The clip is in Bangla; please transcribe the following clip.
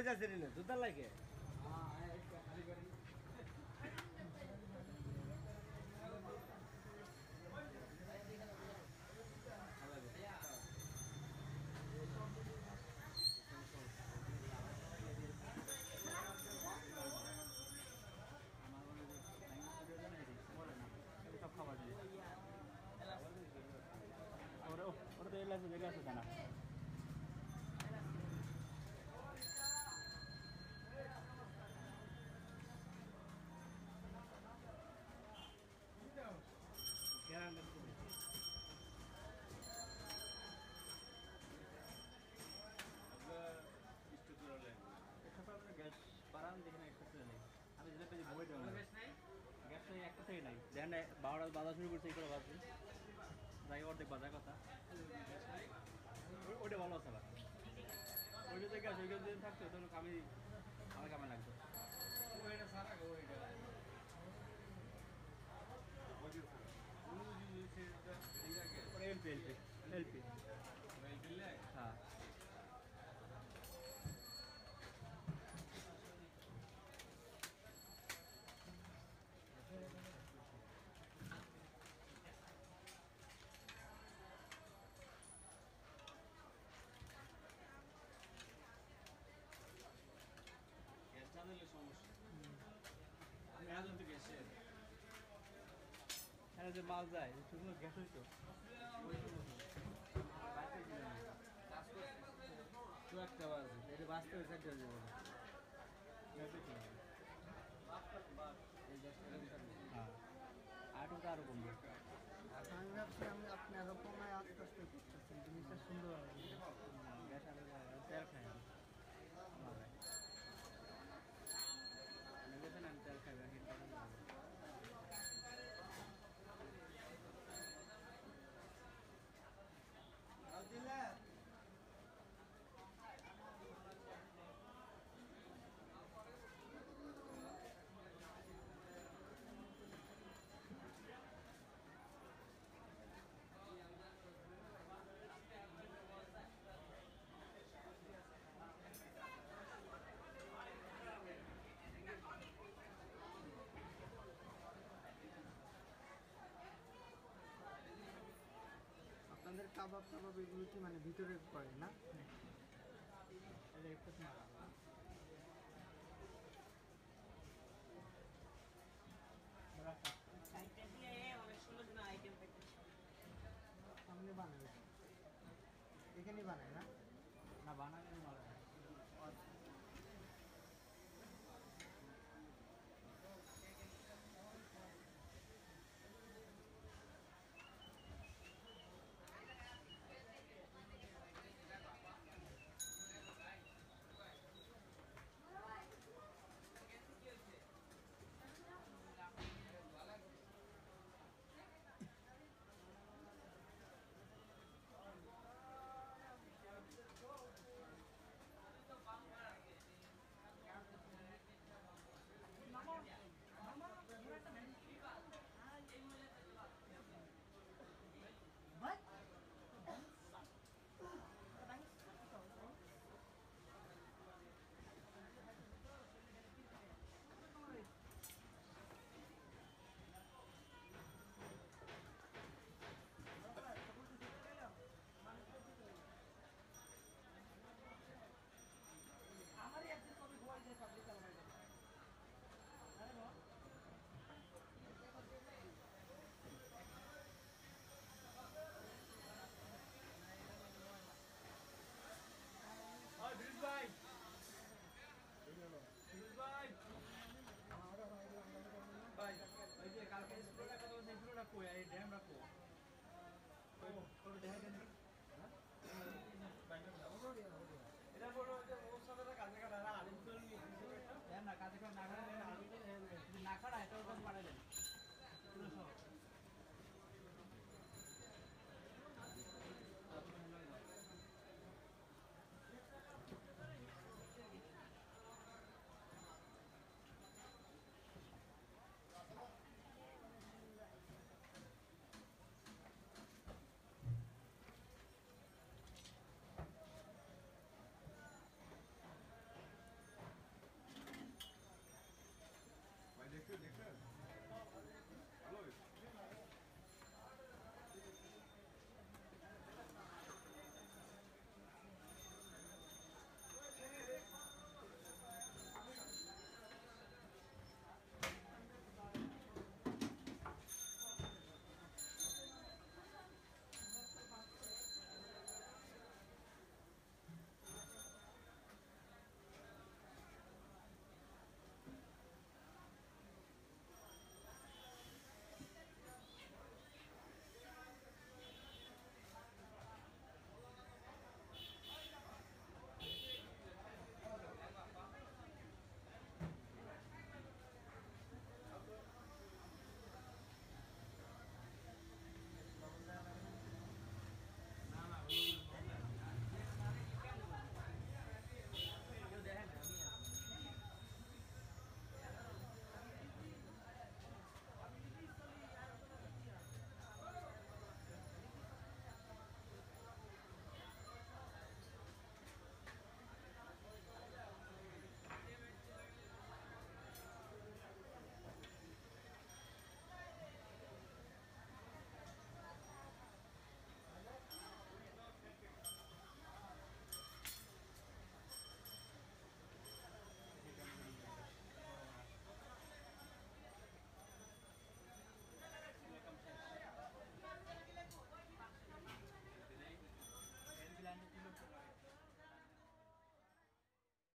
যাচ্ছে রে দুধ লাগে সব খাবার দিয়ে ওটা তো এলাচি দেখে আছে কেনা গ্যাস বাড়ান দেখে না একটা নেই আমি যেটা পেয়েছি বই দেবো গ্যাস নেই একটা থেকে নাই দেখেন 12টা বাজা শুরু করছে এই করে ভাবছি যাই অর্ধেক বাজার কথা ওইটা ভালো আছে আবার ওইটা থেকে গ্যাস ওইখানে যদি থাকতো তখন আমার কামে লাগতো ওইটা সারা ওইটা এলপি হ্যাঁ সমস্যা যে মাল যায় শুধু গ্যাস হইতো একটা বাজে এটা বাঁচতে হয়েছে একটা হ্যাঁ আরও তো আরো কমবে আমি ভাবছি আপনি আরো কমায় আস্তে আস্তে করতেছেন জিনিসটা সুন্দর হবে গ্যাস আরো তেল খায় আমি তেল খাই আপনাদের কাবাব এগুলো কি মানে ভিতরে করে না সামনে বানাবে এখানে বানায় না না বানালে ভালো What? हमारी एक्सेस को भी हुआ है पब्लिक का है अरे नो और ब्रिज भाई भाई भाई ये काल के स्प्रोटा का तो स्प्रोटा को है डैम रखो तो देखा देना এটা বড় যে ওর সাথে কাজে কাটা আলিম করে নিয়ে না কাজে কাটা না করে না খাড়া এটা ওটা